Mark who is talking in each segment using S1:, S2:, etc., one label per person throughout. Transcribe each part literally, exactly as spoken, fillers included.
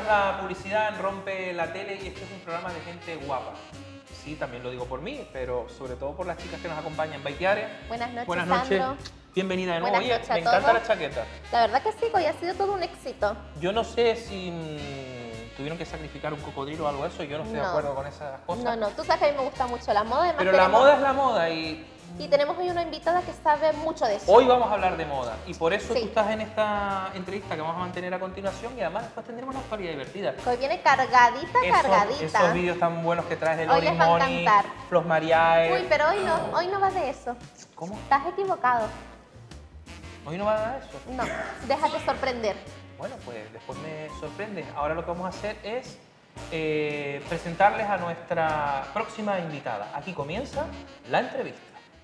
S1: tras la publicidad en Rompe la Tele y este es un programa de gente guapa. Sí, también lo digo por mí, pero sobre todo por las chicas que nos acompañan. Baitiare.
S2: Buenas noches,
S1: Buenas noches.
S2: Sandro.
S1: Bienvenida de nuevo.
S2: Buenas
S1: Oye,
S2: noches a
S1: me encanta
S2: todos.
S1: la chaqueta.
S2: La verdad que sí, hoy ha sido todo un éxito.
S1: Yo no sé si mmm, tuvieron que sacrificar un cocodrilo o algo de eso, yo no estoy
S2: No.
S1: de acuerdo con esas cosas.
S2: No, no, tú sabes que a mí me gusta mucho la moda. Además
S1: Pero la
S2: tenemos-
S1: moda es la moda y
S2: Y tenemos hoy una invitada que sabe mucho de eso.
S1: hoy vamos a hablar de moda y por eso
S2: Sí.
S1: tú estás en esta entrevista que vamos a mantener a continuación y además después tendremos una actualidad divertida.
S2: Que hoy viene cargadita,
S1: Esos,
S2: cargadita.
S1: esos vídeos tan buenos que traes de
S2: Hoy
S1: Lori
S2: les va a
S1: Moni,
S2: encantar.
S1: Flos Mariae.
S2: Uy, pero hoy no, hoy no va de eso.
S1: ¿Cómo?
S2: Estás equivocado.
S1: ¿Hoy no va a dar eso?
S2: No, déjate sorprender.
S1: Bueno, pues después me sorprende. Ahora lo que vamos a hacer es eh, presentarles a nuestra próxima invitada. Aquí comienza la entrevista.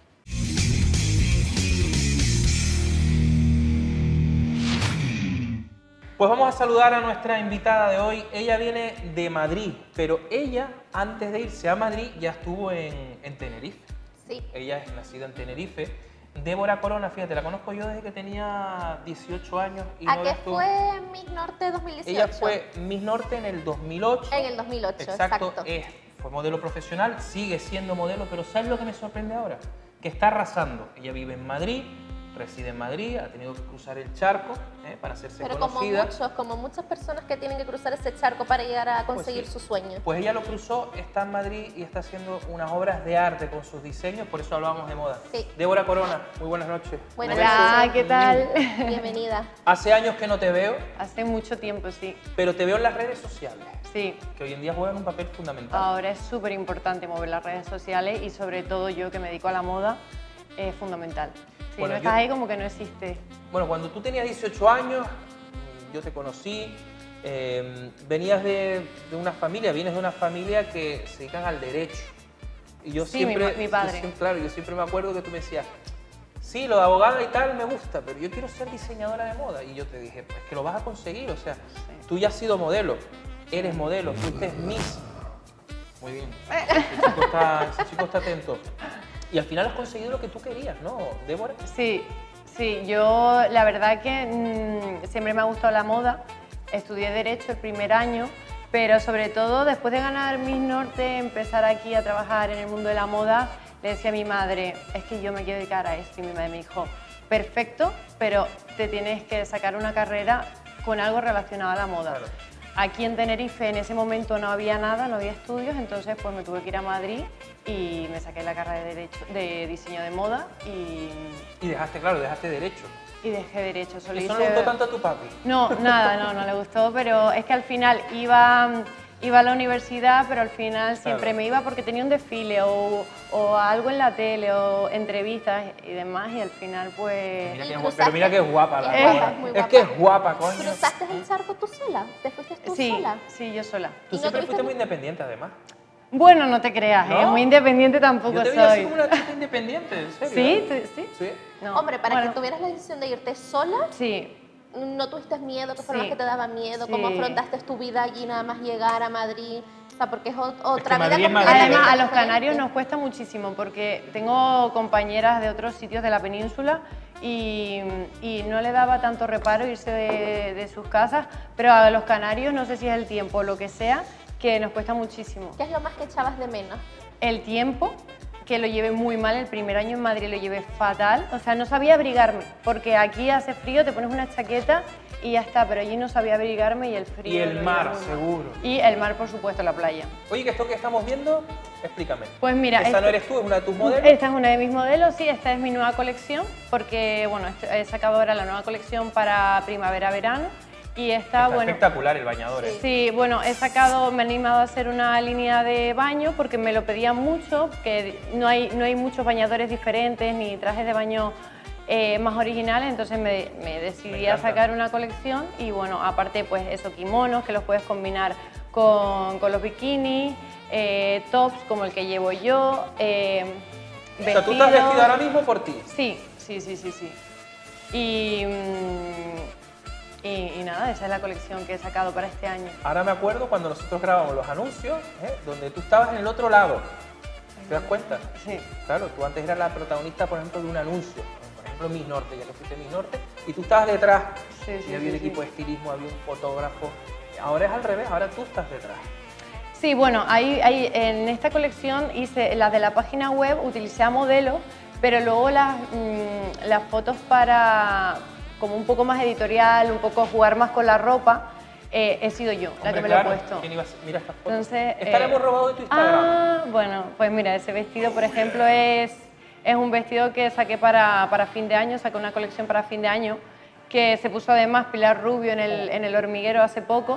S1: Pues vamos a saludar a nuestra invitada de hoy. Ella viene de Madrid, pero ella, antes de irse a Madrid, ya estuvo en, en Tenerife.
S2: Sí.
S1: Ella es nacida en Tenerife. Débora Corona, fíjate, la conozco yo desde que tenía dieciocho años. Y
S2: ¿A
S1: no
S2: qué
S1: la estuve-
S2: fue Miss Norte dos mil dieciocho?
S1: Ella fue Miss Norte en el dos mil ocho.
S2: En el dos mil ocho,
S1: Exacto.
S2: exacto.
S1: Es, fue modelo profesional, sigue siendo modelo, pero ¿sabes lo que me sorprende ahora? Que está arrasando. Ella vive en Madrid, reside en Madrid, ha tenido que cruzar el charco eh, para hacerse
S2: Pero como
S1: conocida.
S2: muchos, como muchas personas que tienen que cruzar ese charco para llegar a
S1: Pues
S2: conseguir
S1: sí.
S2: su sueño.
S1: Pues ella lo cruzó, está en Madrid y está haciendo unas obras de arte con sus diseños, por eso hablábamos de moda.
S2: Sí.
S1: Débora Corona, muy buenas noches.
S2: Buenas
S1: Un beso.
S3: Hola, ¿qué tal?
S2: Bienvenida.
S1: Hace años que no te veo,
S3: Hace mucho tiempo, sí.
S1: pero te veo en las redes sociales,
S3: Sí.
S1: que hoy en día juegan un papel fundamental.
S3: Ahora es súper importante mover las redes sociales y sobre todo yo que me dedico a la moda, es fundamental. Si
S1: Bueno,
S3: no estás
S1: yo-
S3: ahí como que no existe.
S1: Bueno, cuando tú tenías dieciocho años, yo te conocí, eh, venías de, de una familia, vienes de una familia que se dedican al derecho. Y yo
S3: Sí,
S1: siempre,
S3: mi ma- mi padre.
S1: yo siempre- claro, yo siempre me acuerdo que tú me decías, sí, lo de abogada y tal me gusta, pero yo quiero ser diseñadora de moda. Y yo te dije, pues que lo vas a conseguir, o sea, tú ya has sido modelo, eres modelo, fuiste Miss. Muy bien, ese chico está, ese chico está atento. Y al final has conseguido lo que tú querías, ¿no, Débora?
S3: Sí, sí, yo la verdad que mm, siempre me ha gustado la moda. Estudié Derecho el primer año, pero sobre todo después de ganar Miss Norte, empezar aquí a trabajar en el mundo de la moda, le decía a mi madre, es que yo me quiero dedicar a esto. Y mi madre me dijo, perfecto, pero te tienes que sacar una carrera con algo relacionado a la moda.
S1: Claro.
S3: Aquí en Tenerife en ese momento no había nada, no había estudios, entonces pues me tuve que ir a Madrid y me saqué la carrera de, derecho, de diseño de moda y,
S1: Y dejaste, claro, dejaste derecho.
S3: y dejé derecho. Solo
S1: Eso no
S3: hice-
S1: le gustó tanto a tu papi.
S3: No, nada, no, no le gustó, pero es que al final iba, iba a la universidad, pero al final siempre
S1: Claro.
S3: me iba porque tenía un desfile o, o algo en la tele o entrevistas y demás y al final pues...
S1: Mira
S2: Y
S1: que es guapa,
S2: cruzaste-
S1: pero mira que es guapa la
S3: Eh,
S1: Débora.
S2: es muy
S1: Es
S2: guapa.
S1: que es guapa, coño.
S2: ¿Cruzaste el charco tú sola? ¿Te fuiste tú
S3: Sí,
S2: sola?
S3: sí, yo sola.
S1: Tú
S2: ¿Y no
S1: siempre
S2: tuviste
S1: fuiste
S2: ni-
S1: muy independiente, además.
S3: Bueno, no te creas, ¿eh?
S1: ¿No?
S3: Muy independiente tampoco
S1: Yo te veía así
S3: soy.
S1: como una chica independiente, ¿en serio?
S3: ¿Sí?
S1: ¿eh?
S3: ¿Tú- ¿Sí?
S1: Sí.
S3: No.
S2: Hombre, para
S3: Bueno,
S2: que tuvieras la decisión de irte sola,
S3: Sí,
S2: no tuviste miedo, que fueron
S3: Sí.
S2: las que te daban miedo,
S3: Sí.
S2: cómo afrontaste tu vida allí nada más llegar a Madrid, o sea, porque es ot- otra
S1: Madrid
S2: vida
S1: es Madrid,
S2: completamente
S3: además a los
S2: diferente.
S3: canarios nos cuesta muchísimo porque tengo compañeras de otros sitios de la península y, y no le daba tanto reparo irse de, de sus casas, pero a los canarios no sé si es el tiempo o lo que sea, que nos cuesta muchísimo.
S2: ¿Qué es lo más que echabas de menos?
S3: El tiempo, que lo llevé muy mal, el primer año en Madrid lo llevé fatal, o sea, no sabía abrigarme, porque aquí hace frío, te pones una chaqueta y ya está, pero allí no sabía abrigarme y el frío...
S1: Y el
S3: lo llevé
S1: mar,
S3: muy mal.
S1: seguro.
S3: Y el mar, por supuesto, la playa.
S1: Oye, que esto que estamos viendo, explícame.
S3: Pues mira,
S1: ¿Esa no
S3: esto-
S1: eres tú? ¿Es una de tus modelos?
S3: Esta es una de mis modelos, sí, esta es mi nueva colección, porque bueno, esto- he sacado ahora la nueva colección para primavera-verano y esta,
S1: Está
S3: bueno...
S1: espectacular el bañador, ¿eh?
S3: Sí, bueno, he sacado, me he animado a hacer una línea de baño porque me lo pedían mucho, que no hay, no hay muchos bañadores diferentes ni trajes de baño eh, más originales, entonces me, me decidí
S1: Me
S3: a
S1: encanta.
S3: sacar una colección y bueno, aparte pues eso, kimonos que los puedes combinar con, con los bikinis, eh, tops como el que llevo yo, eh,
S1: O sea, tú estás
S3: vestidos.
S1: vestida ahora mismo por ti.
S3: Sí, sí, sí, sí, sí. Y, mm, y, y nada, esa es la colección que he sacado para este año.
S1: Ahora me acuerdo cuando nosotros grabamos los anuncios, ¿eh? Donde tú estabas en el otro lado. ¿Te das cuenta?
S3: Sí.
S1: Claro, tú antes eras la protagonista, por ejemplo, de un anuncio. Por ejemplo, Miss Norte, ya que fuiste Miss Norte, y tú estabas detrás.
S3: Sí, sí,
S1: y había
S3: sí,
S1: un
S3: sí.
S1: equipo de estilismo, había un fotógrafo, ahora es al revés, ahora tú estás detrás.
S3: Sí, bueno, hay, hay, en esta colección hice las de la página web, utilicé a modelos, pero luego las, mmm, las fotos para como un poco más editorial, un poco jugar más con la ropa, eh, he sido yo
S1: Hombre,
S3: la que me
S1: claro,
S3: lo he puesto.
S1: ¿quién iba a ser? Mira estas fotos.
S3: Entonces,
S1: Esta la
S3: eh,
S1: hemos robado de tu Instagram.
S3: Ah, bueno, pues mira, ese vestido, por ejemplo, es, es un vestido que saqué para, para fin de año, saqué una colección para fin de año, que se puso además Pilar Rubio en el, en el hormiguero hace poco.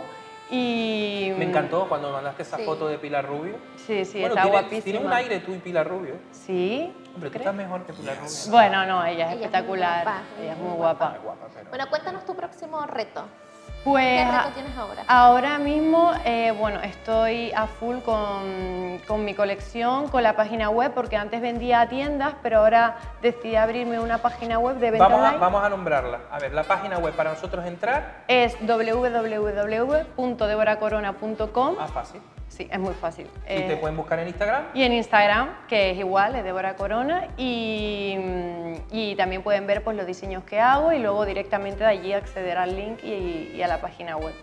S3: Y,
S1: me encantó cuando me mandaste esa
S2: sí.
S1: foto de Pilar Rubio.
S3: Sí, sí,
S1: bueno,
S3: está
S1: tiene,
S3: guapísima.
S1: tiene un aire tú y Pilar Rubio.
S3: Sí.
S1: Hombre, tú
S3: ¿crees?
S1: estás mejor que Pilar Rubio.
S3: Bueno, no, ella es
S2: Ella es muy
S3: espectacular.
S2: guapa,
S3: ella es
S2: muy
S3: muy
S2: guapa.
S3: guapa.
S1: Muy guapa, pero...
S2: Bueno, cuéntanos tu próximo reto.
S3: Pues
S2: ¿Qué
S3: a-
S2: reto tienes ahora?
S3: ahora mismo, eh, bueno, estoy a full con, con mi colección, con la página web, porque antes vendía a tiendas, pero ahora decidí abrirme una página web de venta
S1: Vamos a,
S3: online.
S1: vamos a nombrarla. A ver, la página web para nosotros entrar.
S3: Es w w w punto debora corona punto com.
S1: Ah, fácil.
S3: Sí, es muy fácil.
S1: Y te
S3: Eh,
S1: pueden buscar en Instagram.
S3: Y en Instagram, que es igual, es Débora Corona, y, y también pueden ver pues, los diseños que hago y luego directamente de allí acceder al link y, y a la página web.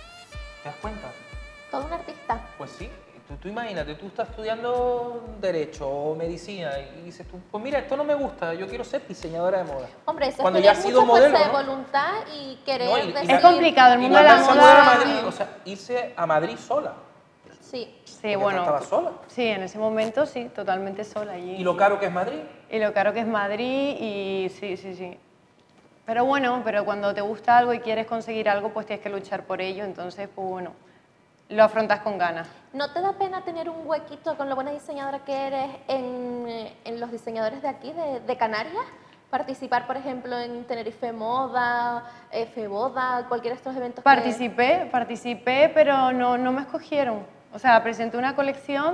S1: ¿Te das cuenta?
S2: Todo un artista.
S1: Pues sí. Tú, tú imagínate, tú estás estudiando Derecho o Medicina y dices tú, pues mira, esto no me gusta, yo quiero ser diseñadora de moda.
S2: Hombre, eso
S1: Cuando
S2: es
S1: ya
S2: tener
S1: has sido
S2: mucha fuerza
S1: modelo,
S2: de
S1: ¿no?
S2: voluntad y querer
S1: No, y- y
S2: decir...
S3: Es complicado, el
S1: Y
S3: mundo de la
S1: mandarse a
S3: moda...
S1: mudar a Madrid, o sea, irse a Madrid sola.
S2: Sí.
S3: Sí,
S1: Porque
S3: bueno,
S1: estaba sola.
S3: sí, en ese momento sí, totalmente sola allí.
S1: Y lo caro que es Madrid.
S3: Y lo caro que es Madrid y sí, sí, sí. Pero bueno, pero cuando te gusta algo y quieres conseguir algo, pues tienes que luchar por ello, entonces, pues bueno, lo afrontas con ganas.
S2: ¿No te da pena tener un huequito con lo buena diseñadora que eres en, eh, en los diseñadores de aquí, de, de Canarias? Participar, por ejemplo, en Tenerife Moda, eh, Feboda, cualquiera de estos eventos. que-
S3: Participé, participé, pero no, no me escogieron. O sea, presenté una colección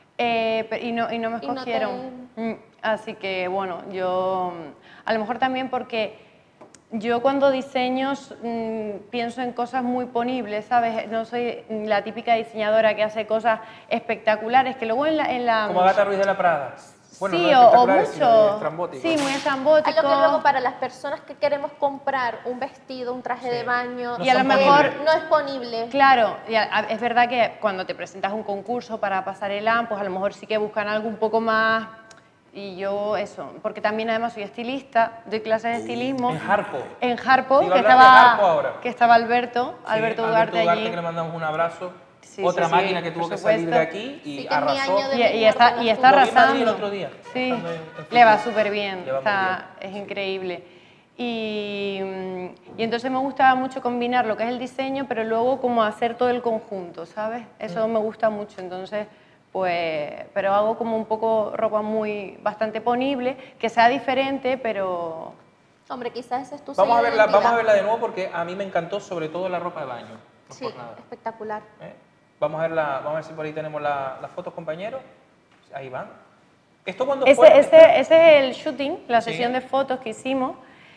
S3: eh, pe- y, no, y no me
S2: Y no te-
S3: escogieron. Mm, Así que, bueno, yo... mm, A lo mejor también porque yo cuando diseño mm, pienso en cosas muy ponibles, ¿sabes? No soy la típica diseñadora que hace cosas espectaculares, que luego en la... En la
S1: Como Agatha Ruiz de la Prada. Bueno,
S3: sí,
S1: no
S3: o, o
S1: espectaculares, sino
S3: mucho.
S1: estrambóticos.
S3: Sí, muy
S2: A
S3: estrambótico.
S2: lo que luego para las personas que queremos comprar un vestido, un traje
S1: Sí.
S2: de baño,
S1: No
S3: Y a lo
S1: son
S3: mejor-
S1: ponibles.
S2: no es ponible.
S3: Claro, y a- a- es verdad que cuando te presentas a un concurso para pasarela, pues a lo mejor sí que buscan algo un poco más... Y yo eso, porque también además soy estilista, doy clases de estilismo.
S1: En Harpo.
S3: En Harpo,
S1: Te iba a
S3: que
S1: hablar de
S3: estaba,
S1: Harpo ahora.
S3: que estaba Alberto,
S1: Sí,
S3: Alberto Ugarte allí.
S1: que le mandamos un abrazo.
S3: Sí,
S1: Otra
S3: sí, sí,
S1: máquina que
S3: por
S1: tuvo que salir de
S3: supuesto.
S1: aquí y
S2: Sí, que es mi
S1: arrasó.
S2: año de-
S3: Y, y está, y está
S1: Lo vi en Madrid
S3: arrasando.
S1: el otro día,
S3: Sí,
S1: estando en- en
S3: le va
S1: Fútbol.
S3: súper bien,
S1: Le va muy
S3: está- es increíble. Y, mm, y entonces me gustaba mucho combinar lo que es el diseño, pero luego como hacer todo el conjunto, ¿sabes? Eso
S1: Mm.
S3: me gusta mucho, entonces, pues, pero hago como un poco ropa muy, bastante ponible, que sea diferente, pero...
S2: Hombre, quizás ese es tu
S1: Vamos a,
S2: sello de
S1: verla, vamos a
S2: identidad.
S1: verla de nuevo porque a mí me encantó sobre todo la ropa de baño. No
S2: Sí,
S1: por nada.
S2: espectacular.
S1: ¿eh? Vamos a verla, vamos a ver si por ahí tenemos la- las fotos, compañeros. Ahí van. ¿Esto cuándo fue?
S3: Ese, ese, ese es el shooting, la
S1: Sí.
S3: sesión de fotos que hicimos,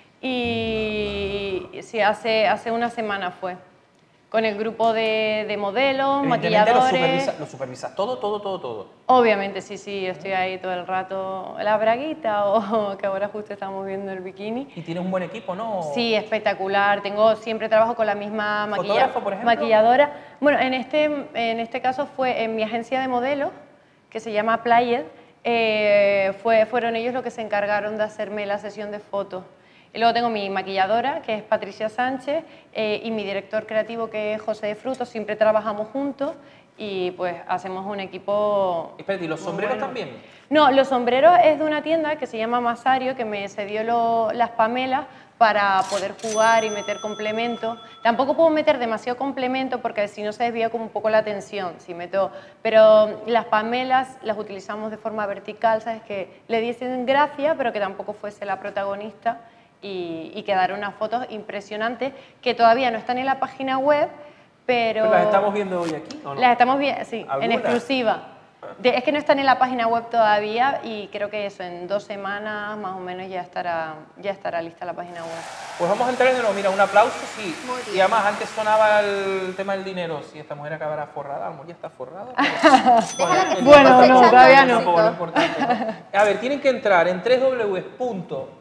S3: y sí, hace, hace una semana fue, con el grupo de, de modelos,
S1: Evidentemente lo
S3: maquilladores...
S1: supervisa, lo supervisas todo, todo, todo, todo.
S3: Obviamente, sí, sí, estoy ahí todo el rato, la braguita, o que ahora justo estamos viendo el bikini.
S1: Y tienes un buen equipo, ¿no?
S3: Sí, espectacular. Tengo, siempre trabajo con la misma maquilla-
S1: ¿Fotógrafo, por ejemplo?
S3: maquilladora. Bueno, en este, en este caso fue en mi agencia de modelos, que se llama Played, eh, fue, fueron ellos los que se encargaron de hacerme la sesión de fotos. Y luego tengo mi maquilladora, que es Patricia Sánchez, eh, y mi director creativo, que es José de Frutos. Siempre trabajamos juntos y pues hacemos un equipo...
S1: Espérate, ¿y los
S3: muy
S1: sombreros
S3: bueno.
S1: también?
S3: No, los sombreros es de una tienda que se llama Masario, que me cedió lo- las pamelas para poder jugar y meter complemento. Tampoco puedo meter demasiado complemento porque si no se desvía como un poco la atención, si meto, pero las pamelas las utilizamos de forma vertical, ¿sabes? Que le diesen gracia, pero que tampoco fuese la protagonista y, y quedaron unas fotos impresionantes que todavía no están en la página web, pero...
S1: Pues las estamos viendo hoy aquí, ¿o no?
S3: Las estamos viendo, sí, en
S1: ¿Alguna?
S3: exclusiva. De- es que no están en la página web todavía y creo que eso, en dos semanas más o menos ya estará, ya estará lista la página web.
S1: Pues vamos a entrar de nuevo. Mira, un aplauso, sí.
S2: Muy bien.
S1: Y además, antes sonaba el tema del dinero. Si esta mujer acabará forrada, a lo mejor ya está forrada. pero-
S2: Déjala que
S1: el-
S3: Bueno, no,
S2: cosechando
S3: todavía no.
S1: Tampoco es lo
S2: éxito.
S1: importante, ¿no? A ver, tienen que entrar en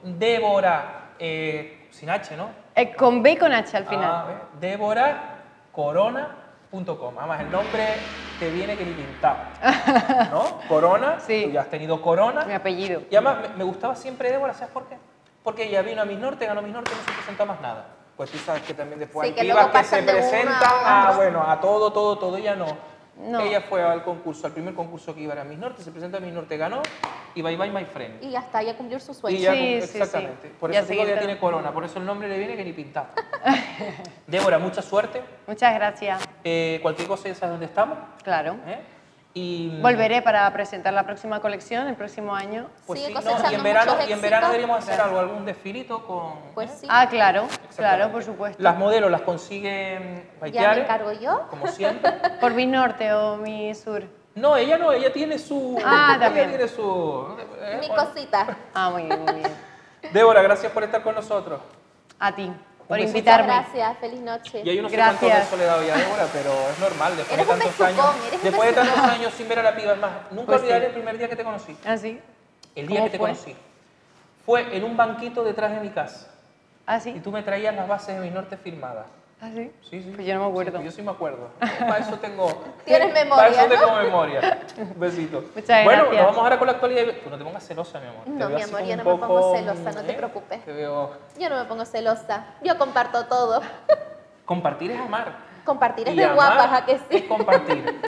S1: www.débora, eh, sin H, ¿no?
S3: Eh, con B y con H al final.
S1: Ah, a ver, Débora corona punto com. Además, el nombre te viene que ni pintado, ¿no? Corona,
S3: Sí.
S1: tú ya has tenido Corona.
S3: Mi apellido.
S1: Y además, me, me gustaba siempre Débora, ¿sabes por qué? Porque ella vino a Miss Norte, ganó Miss Norte y no se presentó más nada. Pues tú sabes que también después
S2: Sí,
S1: hay
S2: que
S1: pibas
S2: luego
S1: que se
S2: pasan de una
S1: presentan
S2: a
S1: a,
S2: otra.
S1: bueno, a todo, todo, todo. Ella no.
S3: No.
S1: Ella fue al concurso, al primer concurso que iba a Miss Norte, se presentó a Miss Norte, ganó y bye bye my friend.
S2: Y ya está, ya cumplir su sueño.
S1: Y ya,
S3: Sí, sí, sí.
S1: exactamente. Por
S3: Ya
S1: eso digo que
S3: seguir
S1: tiene
S3: tra-
S1: Corona, por eso el nombre le viene que ni pintado. Débora, mucha suerte.
S3: Muchas gracias.
S1: Eh, cualquier cosa ya sabes dónde estamos.
S3: Claro.
S1: ¿eh? Y
S3: Volveré para presentar la próxima colección el próximo año.
S1: Pues
S2: Sigue
S1: sí, no,
S2: cosechando
S1: y en verano,
S2: muchos
S1: y en verano
S2: éxitos.
S1: deberíamos hacer
S3: Claro.
S1: algo, algún desfilito con.
S2: Pues
S1: ¿eh?
S2: sí.
S3: Ah, claro, claro,
S1: Exactamente.
S3: por supuesto.
S1: Las modelos las consigue
S2: Ya me
S1: Baitiare,
S2: encargo yo.
S1: como siempre.
S3: ¿Por mi norte o mi sur?
S1: No, ella no, ella tiene su.
S3: Ah,
S1: ella
S3: también.
S1: tiene su. ¿eh?
S2: Mi
S1: Bueno.
S2: cosita.
S3: Ah, muy bien, muy bien.
S1: Débora, gracias por estar con nosotros.
S3: A ti, por
S1: besito.
S3: invitarme.
S2: Gracias, feliz noche.
S1: Y yo no sé
S3: Gracias.
S1: cuántos besos le he dado ya a Débora, pero es normal, después
S2: Eres
S1: de
S2: un
S1: tantos
S2: besucón,
S1: años.
S2: eres un
S1: Después de tantos
S2: besucón.
S1: años sin ver a la piba, es más, nunca
S3: Pues
S1: olvidaré
S3: sí.
S1: el primer día que te conocí.
S3: ¿Ah, sí?
S1: El día
S3: ¿Cómo
S1: que te
S3: fue?
S1: conocí. Fue en un banquito detrás de mi casa.
S3: ¿Ah,
S1: Y
S3: sí?
S1: tú me traías las bases de Miss Norte firmadas.
S3: ¿Ah, sí?
S1: Sí, sí.
S3: Pues yo no me acuerdo.
S1: Sí, pues yo sí me acuerdo. Para eso tengo.
S2: Tienes memoria,
S1: Para eso
S2: ¿no?
S1: tengo memoria. Un besito.
S3: Muchas
S1: bueno,
S3: gracias.
S1: nos vamos ahora con la actualidad. Tú no te pongas celosa, mi amor. Te
S2: No,
S1: veo
S2: mi
S1: así
S2: amor,
S1: como
S2: yo
S1: un
S2: no me pongo
S1: poco,
S2: celosa, no te
S1: ¿eh?
S2: preocupes.
S1: Te veo.
S2: Yo no me pongo celosa. Yo comparto todo.
S1: Compartir es amar.
S2: Compartir es
S1: Y
S2: de
S1: amar
S2: guapas, ¿a que sí?
S1: es compartir.